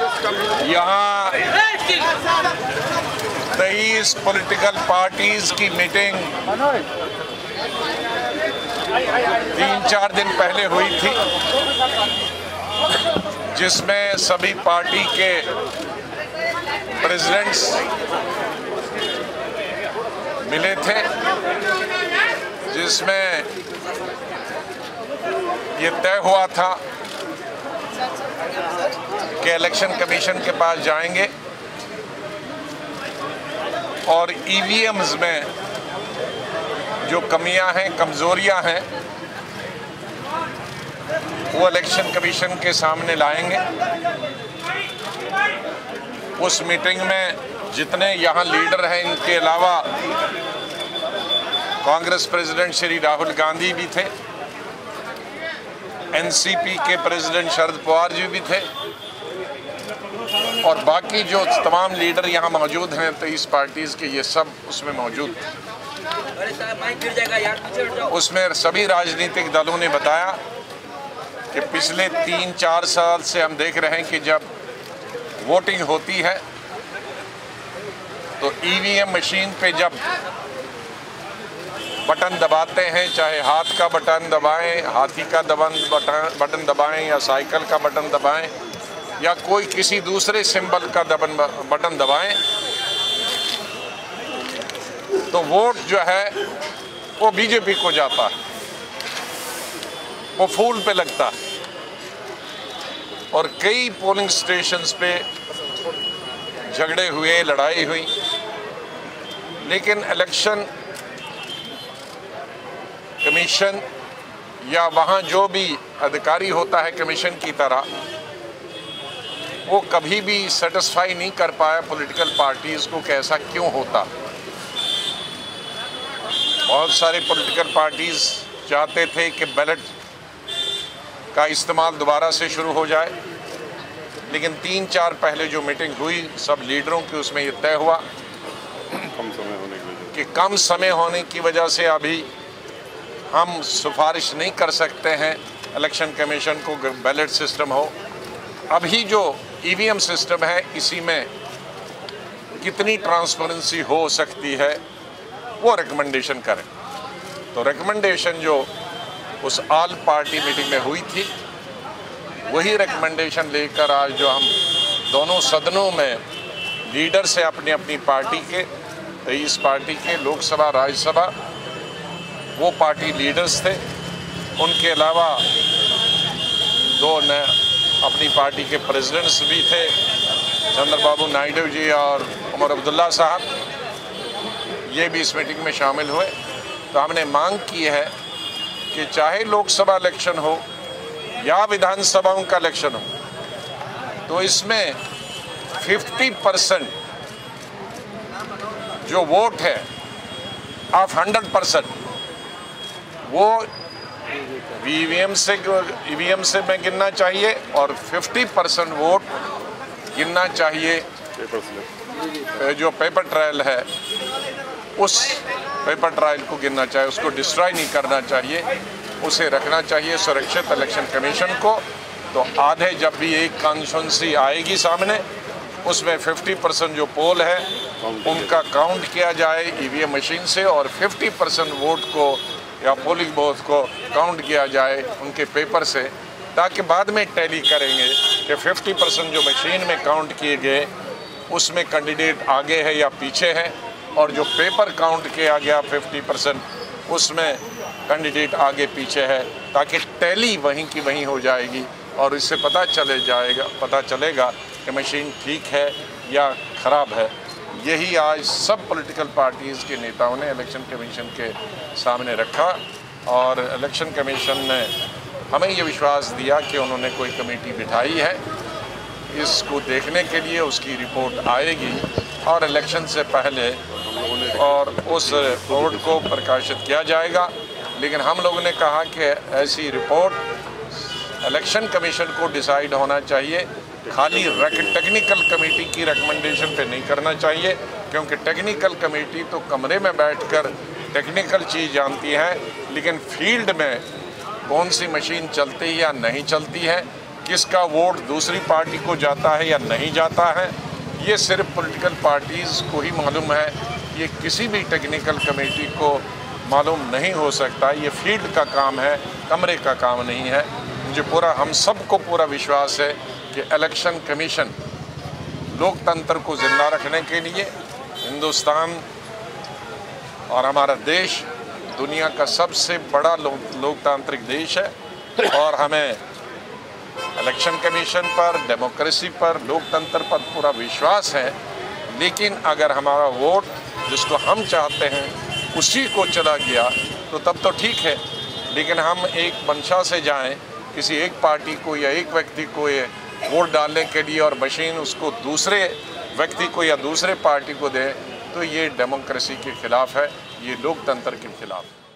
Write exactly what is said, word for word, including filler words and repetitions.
यहाँ तेईस political parties की मीटिंग तीन चार दिन पहले हुई थी, जिसमें सभी पार्टी के प्रेसिडेंट्स मिले थे, जिसमें ये तय हुआ था कि इलेक्शन कमीशन के पास जाएंगे और ईवीएम्स में जो कमियां हैं, कमजोरियां हैं, वो इलेक्शन कमीशन के सामने लाएंगे। उस मीटिंग में जितने यहाँ लीडर हैं, इनके अलावा कांग्रेस प्रेसिडेंट श्री राहुल गांधी भी थे, एनसीपी के प्रेसिडेंट शरद पवार जी भी थे और बाकी जो तमाम लीडर यहाँ मौजूद हैं तेईस पार्टीज के, ये सब उसमें मौजूद थे। उसमें सभी राजनीतिक दलों ने बताया कि पिछले तीन चार साल से हम देख रहे हैं कि जब वोटिंग होती है तो ईवीएम मशीन पे जब बटन दबाते हैं, चाहे हाथ का बटन दबाएं, हाथी का दबन बटन बटन दबाएं या साइकिल का बटन दबाएं या कोई किसी दूसरे सिंबल का दबन बटन दबाएं, तो वोट जो है वो बीजेपी को जाता है, वो फूल पे लगता है। और कई पोलिंग स्टेशंस पे झगड़े हुए, लड़ाई हुई, लेकिन इलेक्शन कमीशन या वहाँ जो भी अधिकारी होता है कमीशन की तरह, वो कभी भी सेटिस्फाई नहीं कर पाया पॉलिटिकल पार्टीज़ को कि ऐसा क्यों होता। बहुत सारे पॉलिटिकल पार्टीज़ चाहते थे कि बैलेट का इस्तेमाल दोबारा से शुरू हो जाए, लेकिन तीन चार पहले जो मीटिंग हुई सब लीडरों की, उसमें ये तय हुआ कम समय होने की वजह कि कम समय होने की वजह से अभी हम सिफारिश नहीं कर सकते हैं इलेक्शन कमीशन को बैलेट सिस्टम हो। अभी जो ईवीएम सिस्टम है, इसी में कितनी ट्रांसपेरेंसी हो सकती है वो रिकमेंडेशन करें। तो रिकमेंडेशन जो उस ऑल पार्टी मीटिंग में हुई थी, वही रिकमेंडेशन लेकर आज जो हम दोनों सदनों में लीडर से अपनी अपनी पार्टी के, तेईस पार्टी के लोकसभा राज्यसभा, वो पार्टी लीडर्स थे, उनके अलावा दो न अपनी पार्टी के प्रेसिडेंट्स भी थे, चंद्रबाबू नायडू जी और उमर अब्दुल्ला साहब, ये भी इस मीटिंग में शामिल हुए। तो हमने मांग की है कि चाहे लोकसभा इलेक्शन हो या विधानसभाओं का इलेक्शन हो, तो इसमें पचास परसेंट जो वोट है ऑफ हंड्रेड परसेंट वो ईवीएम से ईवीएम से में गिनना चाहिए और पचास परसेंट वोट गिनना चाहिए पेपर जो पेपर ट्रायल है, उस पेपर ट्रायल को गिनना चाहिए, उसको डिस्ट्रॉय नहीं करना चाहिए, उसे रखना चाहिए सुरक्षित इलेक्शन कमीशन को। तो आधे जब भी एक कॉन्स्टिट्यूंसी आएगी सामने, उसमें पचास परसेंट जो पोल है उनका काउंट किया जाए ईवीएम मशीन से और पचास परसेंट वोट को या पोलिंग बूथ को काउंट किया जाए उनके पेपर से, ताकि बाद में टैली करेंगे कि पचास परसेंट जो मशीन में काउंट किए गए उसमें कैंडिडेट आगे है या पीछे है, और जो पेपर काउंट किया गया पचास परसेंट उसमें कैंडिडेट आगे पीछे है, ताकि टैली वहीं की वहीं हो जाएगी और इससे पता चले जाएगा पता चलेगा कि मशीन ठीक है या ख़राब है। यही आज सब पॉलिटिकल पार्टीज़ के नेताओं ने इलेक्शन कमीशन के सामने रखा और इलेक्शन कमीशन ने हमें ये विश्वास दिया कि उन्होंने कोई कमेटी बिठाई है, इसको देखने के लिए उसकी रिपोर्ट आएगी और इलेक्शन से पहले और उस रिपोर्ट को प्रकाशित किया जाएगा। लेकिन हम लोगों ने कहा कि ऐसी रिपोर्ट इलेक्शन कमीशन को डिसाइड होना चाहिए, खाली टेक्निकल कमेटी की रिकमेंडेशन पे नहीं करना चाहिए, क्योंकि टेक्निकल कमेटी तो कमरे में बैठकर टेक्निकल चीज़ जानती है, लेकिन फील्ड में कौन सी मशीन चलती है या नहीं चलती है, किसका वोट दूसरी पार्टी को जाता है या नहीं जाता है, ये सिर्फ पॉलिटिकल पार्टीज़ को ही मालूम है। ये किसी भी टेक्निकल कमेटी को मालूम नहीं हो सकता। ये फील्ड का काम है, कमरे का काम नहीं है। मुझे पूरा हम सबको पूरा विश्वास है कि इलेक्शन कमीशन लोकतंत्र को जिंदा रखने के लिए, हिंदुस्तान और हमारा देश दुनिया का सबसे बड़ा लो, लोकतांत्रिक देश है और हमें इलेक्शन कमीशन पर, डेमोक्रेसी पर, लोकतंत्र पर पूरा विश्वास है। लेकिन अगर हमारा वोट जिसको हम चाहते हैं उसी को चला गया तो तब तो ठीक है, लेकिन हम एक मंशा से जाएं किसी एक पार्टी को या एक व्यक्ति को ये वोट डालने के लिए और मशीन उसको दूसरे व्यक्ति को या दूसरे पार्टी को दे, तो ये डेमोक्रेसी के खिलाफ है, ये लोकतंत्र के खिलाफ है।